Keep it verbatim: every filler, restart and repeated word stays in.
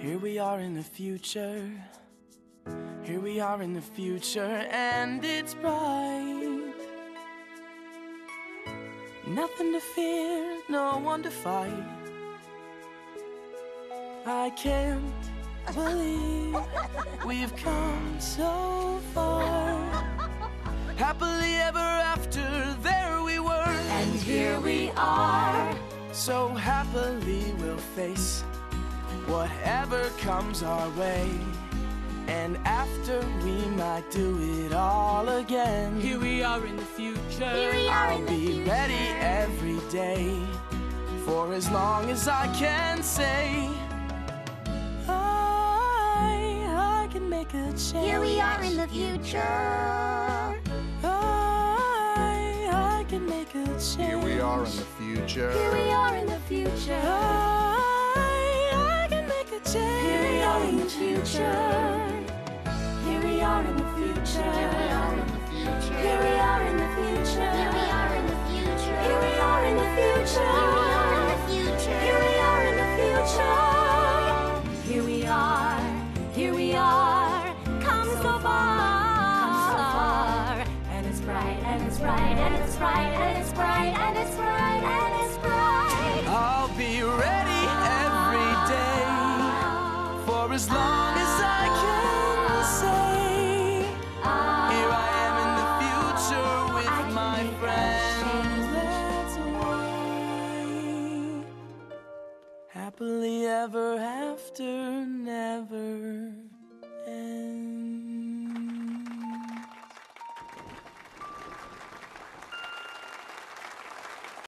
Here we are in the future. Here we are in the future, and it's bright. Nothing to fear, no one to fight. I can't believe we've come so far. Happily ever after, there we were, and here we are. So happily we'll face whatever comes our way, and after we might do it all again. Here we are in the future. Here we are I'll in the be future. ready every day, for as long as I can say I, I can make a change. Here we are in the future. I, I can make a change. Here we are in the future. Here we are in the future. I, I can make a change. Here we are in the future. Here we are in the future. Here we are in the future. Here we are in the future. Here we are in the future. Here we are in the future. Here we are in the future. Here we are. Here we are. Come so far. And it's bright, and it's bright, and it's bright, and it's bright, and it's bright, and it's bright. I'll be ready every day, for as long as I can say here I am in the future with my friends. That's why happily ever after never